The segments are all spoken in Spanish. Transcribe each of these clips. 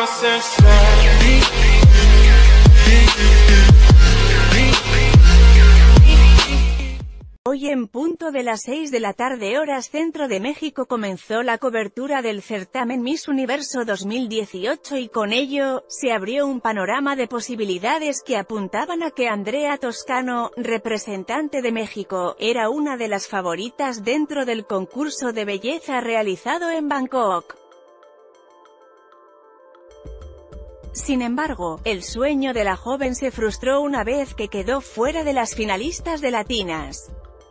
Hoy en punto de las 6 de la tarde horas centro de México comenzó la cobertura del certamen Miss Universo 2018 y con ello, se abrió un panorama de posibilidades que apuntaban a que Andrea Toscano, representante de México, era una de las favoritas dentro del concurso de belleza realizado en Bangkok. Sin embargo, el sueño de la joven se frustró una vez que quedó fuera de las finalistas de Latinas.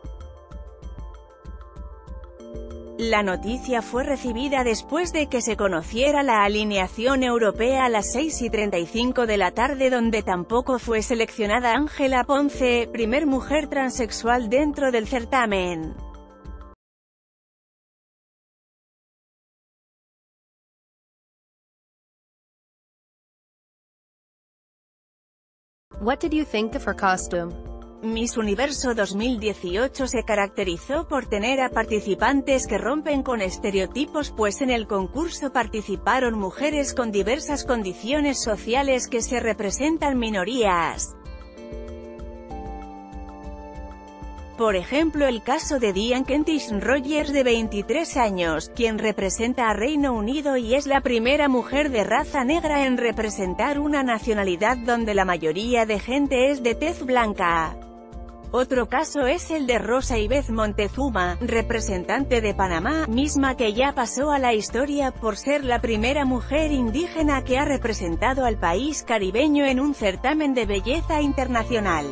La noticia fue recibida después de que se conociera la alineación europea a las 6:35 de la tarde, donde tampoco fue seleccionada Ángela Ponce, primer mujer transexual dentro del certamen. What did you think of her costume? Miss Universo 2018 se caracterizó por tener a participantes que rompen con estereotipos, pues en el concurso participaron mujeres con diversas condiciones sociales que se representan minorías. Por ejemplo, el caso de Diane Kentish Rogers, de 23 años, quien representa a Reino Unido y es la primera mujer de raza negra en representar una nacionalidad donde la mayoría de gente es de tez blanca. Otro caso es el de Rosa Ivez Montezuma, representante de Panamá, misma que ya pasó a la historia por ser la primera mujer indígena que ha representado al país caribeño en un certamen de belleza internacional.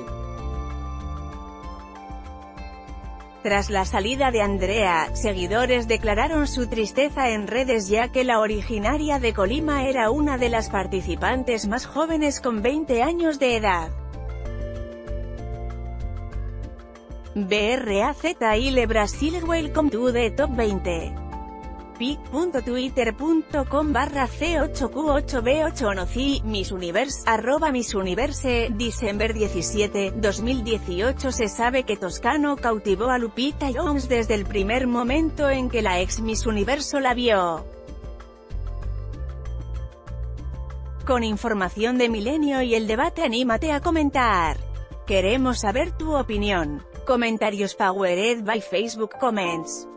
Tras la salida de Andrea, seguidores declararon su tristeza en redes, ya que la originaria de Colima era una de las participantes más jóvenes con 20 años de edad. BRAZIL Brasil Welcome to the Top 20. pic.twitter.com/C8Q8B8 Onoci, Miss Universe, @Miss Universe, December 17, 2018. Se sabe que Toscano cautivó a Lupita Jones desde el primer momento en que la ex Miss Universo la vio. Con información de Milenio y El Debate, anímate a comentar. Queremos saber tu opinión. Comentarios powered by Facebook Comments.